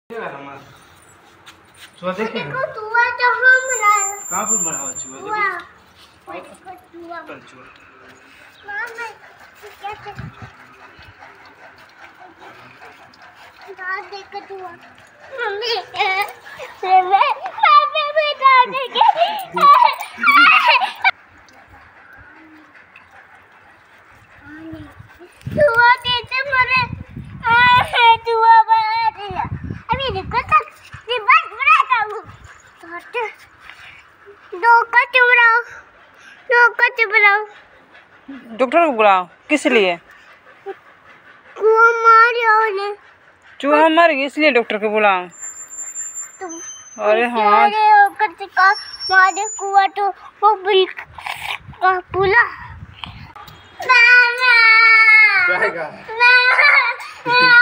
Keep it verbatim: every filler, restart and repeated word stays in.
चूहा देखे देखो चूहा तो हम लाए। कहां पर मरा हुआ चूहा? चूहा देखो चूहा कल चूहा मामा कैसे ना देखो चूहा मम्मी मैं मैं बेटा देखे चूहा कैसे मरे? चूहा मर गया। अभी देखो तक बस बनाता हूँ। दो का चुराओ, दो का चुराओ। डॉक्टर को बुलाओ। किस लिए? चूहा मार गया। चूहा मर गया इसलिए डॉक्टर को बुलाओ। तुम अरे हाँ का मारे कुआ तो वो बिल का पुला क्या है? मामा